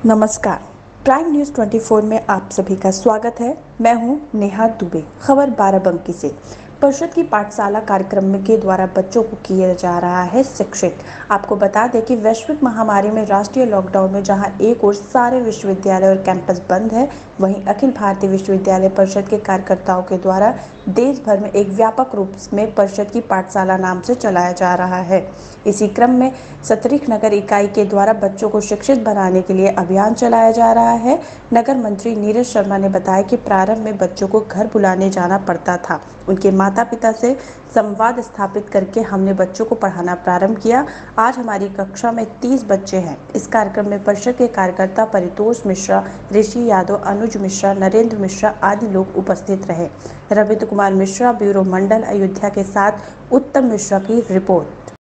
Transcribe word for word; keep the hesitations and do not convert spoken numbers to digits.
नमस्कार। Prime news चौबीस में आप सभी का स्वागत है। मैं हूं नेहा दुबे। खबर बाराबंकी से। परिषद की पाठशाला कार्यक्रम के द्वारा बच्चों को किया जा रहा है शिक्षित। आपको बता दें कि वैश्विक महामारी में राष्ट्रीय लॉकडाउन में जहां एक ओर सारे विश्वविद्यालय और कैंपस बंद है, वहीं अखिल भारतीय विश्वविद्यालय परिषद के कार्यकर्ताओं के द्वारा देश भर में एक व्यापक रूप में परिषद की पाठशाला नाम से चलाया जा रहा है। इसी क्रम में सतरिख नगर इकाई के द्वारा बच्चों को शिक्षित बनाने के लिए अभियान चलाया जा रहा है। नगर मंत्री नीरज शर्मा ने बताया कि प्रारंभ में बच्चों को घर बुलाने जाना पड़ता था। उनके माता पिता से संवाद स्थापित करके हमने बच्चों को पढ़ाना प्रारंभ किया। आज हमारी कक्षा में तीस बच्चे हैं। इस कार्यक्रम में परिषद के कार्यकर्ता परितोष मिश्रा, ऋषि यादव, अनुज मिश्रा, नरेंद्र मिश्रा आदि लोग उपस्थित रहे। रविंद्र कुमार मिश्रा, ब्यूरो मंडल अयोध्या के साथ उत्तम मिश्रा की रिपोर्ट।